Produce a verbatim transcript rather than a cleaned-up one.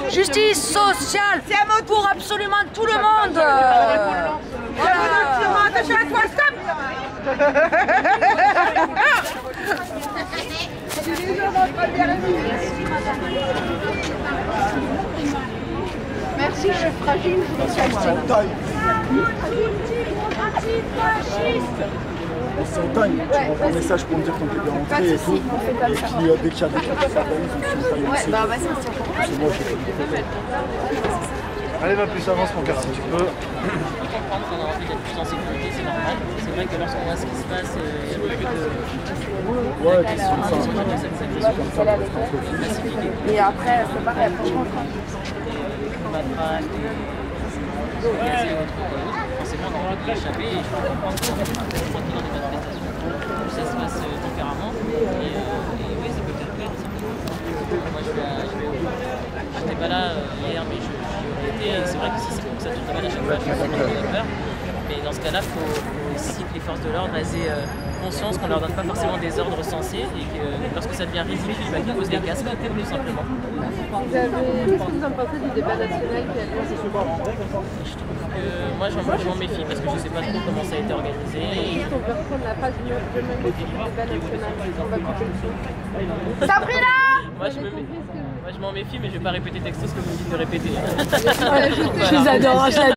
Justice sociale pour absolument tout le monde. Voilà. Attention à toi, stop. Merci, je suis fragile, je me suis achetée. On s'entagne, tu m'envoies un message pour me dire qu'on peut bien rentrer et tout. Et puis euh, dès qu'il y a des trucs qui s'organisent, on se taille. Ouais, bah vas-y, on se tient. C'est moi, je fais des Allez, va plus, avance mon gars, si tu peux. Comprendre qu'on a envie d'être plus en sécurité, c'est normal. C'est vrai que lorsqu'on voit ce qui se passe, il y a beaucoup de... Ouais, puis c'est comme ça. Comme ça, et après, c'est pareil, après je rentre. Forcément, on a envie de l'échapper et je peux comprendre qu'on est tranquille dans des manifestations. Tout ça se passe différemment. Et, euh, et oui, ça peut faire peur. Moi, je vais, je vais au... J'étais pas là hier, mais je, j'y aurais été. Et c'est vrai que si ça tourne mal à chaque fois, je suis vraiment peur. Mais dans ce cas-là, il faut, faut aussi que les forces de l'ordre aient euh, conscience qu'on ne leur donne pas forcément des ordres sensés et que lorsque ça devient ridicule, bah, qu'ils posent des casques, tout simplement. Vous avez... Qu'est-ce que vous en pensez du débat national qui a lieu ce soir? Je trouve que moi, je m'en méfie parce que je ne sais pas trop comment ça a été organisé. Et... On peut reprendre la phrase du débat national. On va couper le son. Sabrina! Moi, je me méfie. Moi, je m'en méfie, mais je ne vais pas répéter texto ce que vous me dites de répéter. Je les adore.